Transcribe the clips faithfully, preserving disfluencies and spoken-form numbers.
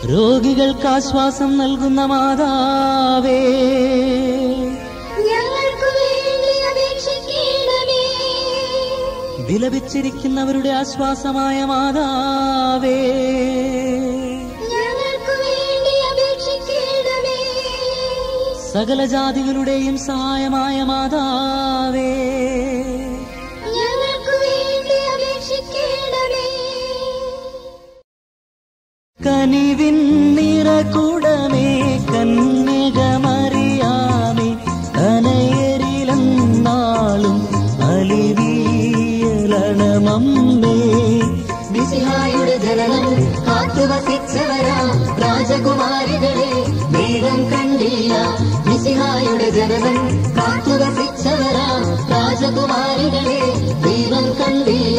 രോഗികൾക്ക് ആശ്വാസം നൽകുന്ന മാതാവേ, ഞങ്ങൾക്ക് വേണ്ടി അപേക്ഷിക്കണമേ. വിലപിച്ചിരിക്കുന്നവരുടെ ആശ്വാസമായ മാതാവേ, ഞങ്ങൾക്ക് വേണ്ടി അപേക്ഷിക്കണമേ. സകല ജാതികളുടെയും സഹായമായ മാതാവേ, ഞങ്ങൾക്ക് വേണ്ടി അപേക്ഷിക്കണമേ. കനിവിൻ നിറകുടമേ കന്യകമറിയാമേ, കനയരിലെന്നാളും അലിവീയലണമമ്മേ. മിശിഹായുടെ ജനനം കാത്തുവസിച്ചവരാ രാജകുമാരികളെ ദൈവം കണ്ടില്ല. മിശിഹായുടെ ജനനം കാത്തുവസിച്ചവരാ രാജകുമാരികളെ ദൈവം കണ്ടില്ല.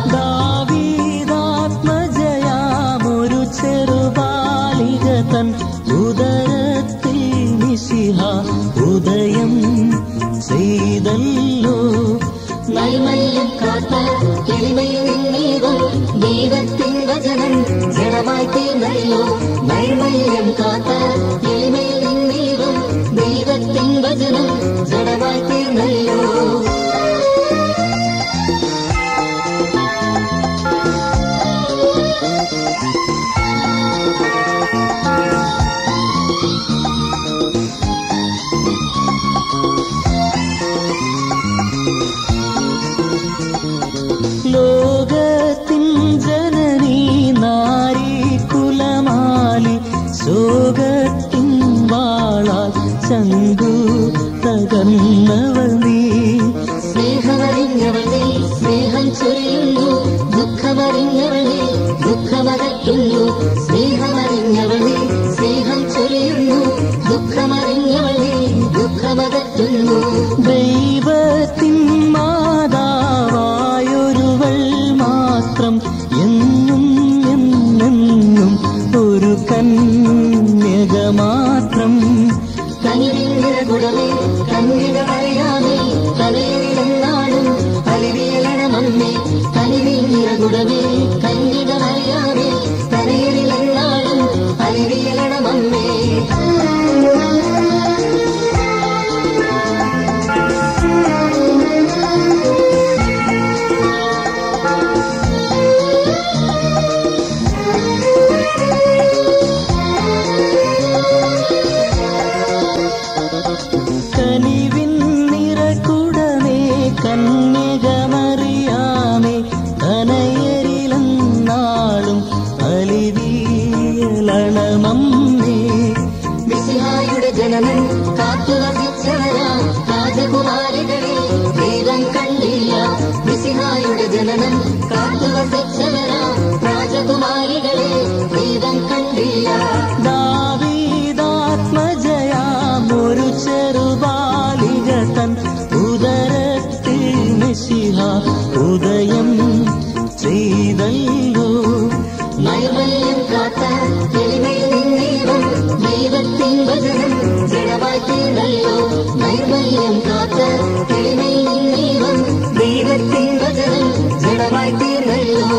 ദാവീദാത്മജയാമൊരു ചെറുബാലിക തൻ ഉദരത്തിൽ മിശിഹ ഉദയം ചെയ്തല്ലോ. നൈമല്യം കാത്ത എളിമയിൽ നിന്നീവം ദൈവത്തിൻ വചനം ജഡമായി തീർന്നല്ലോ. നൈമല്യം കാത്ത എളിമയിൽ നിന്നീവം ദൈവത്തിൻ വചനം ജഡമായി തീർന്നല്ലോ. ലോകത്തിൻ ജനനീ നാരീ കുലമാലി, ശോകത്തിൻ വാളാൽ ചങ്കു തകർന്നവൾ നീ. സ്നേഹമറിഞ്ഞവൾ നീ സ്നേഹം ചൊരിയുന്നു, ദുഃഖമറിഞ്ഞവൾ നീ ദുഃഖമകറ്റുന്നു. സ്നേഹമറിഞ്ഞവൾ നീ സ്നേഹം ചൊരിയുന്നു, ദുഃഖമറിഞ്ഞവൾ നീ ദുഃഖമകറ്റുന്നു. ദൈവത്തിൻ മാതാവായൊരുവൾ മാത്രം എന്നും എന്നെന്നും ഒരു കന്യക മാത്രം. കനിവിന്റെ ഗുണമേ കന്യകമറിയാമേ, കനയരിലെന്നാളും അലിവിയലണമമ്മേ. കനിവിന്റെ ഗുണമേ കന്യകമറിയാമേ, കനയരിലെന്നാളും അലിവിയലണമമ്മേ. കനിവിൻ നിറകുടമേ കന്യകമറിയാമേ, കനയരിലെന്നാളും അലിവീയലണമമ്മേ. മിശിഹായുടെ ജനനം കാത്തുവസിച്ചവരാ രാജകുമാരികളെ ദൈവം കണ്ടില്ല. മിശിഹായുടെ ജനനം കാത്തുവസിച്ചവരാ രാജകുമാരികളെ ദൈവം കണ്ടില്ല. ദാവീദാത്മജയാമൊരു ചെറുബാലിക തൻ ഉദരത്തിൽ മിശിഹ ഉദയം ചെയ്തല്ലോ. നൈർമല്യം കാത്ത എളിമയിൽ നിന്നീവം ദൈവത്തിൻ വചനം ജഡമായി തീർന്നല്ലോ. നൈർമല്യം കാത്ത എളിമയിൽ നിന്നീവം ദൈവത്തിൻ വചനം ജഡമായി തീർന്നല്ലോ.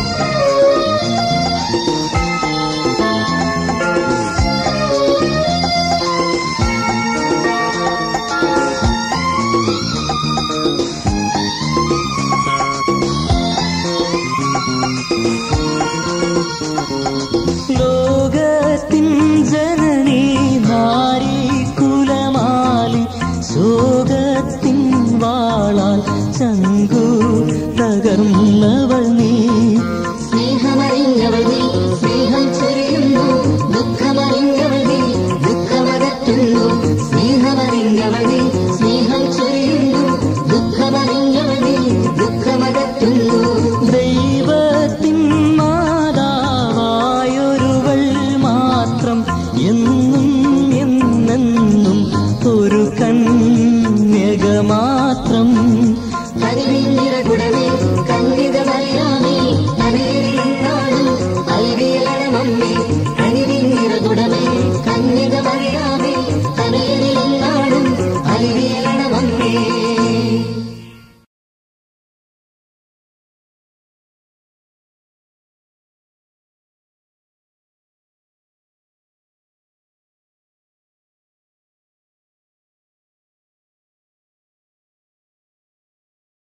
ലോകത്തിൻ ജനനീ നാരീ കുലമാലി, ശോകത്തിൻ വാളാൽ ചങ്കു തകർന്നവൾ നീ. സ്നേഹമറിഞ്ഞവൾ നീ സ്നേഹം ചൊരിയുന്നു, ദുഃഖമറിഞ്ഞവൾ നീ ദുഃഖമകറ്റുന്നു. സ്നേഹമറിഞ്ഞവൾ നീ സ്നേഹം ചൊരിയുന്നു, ദുഃഖമറിഞ്ഞവൾ നീ ദുഃഖമകറ്റുന്നു. ദൈവത്തിൻ മാതാവായൊരുവൾ മാത്രം എന്നും എന്നെന്നും ഒരു കന്യക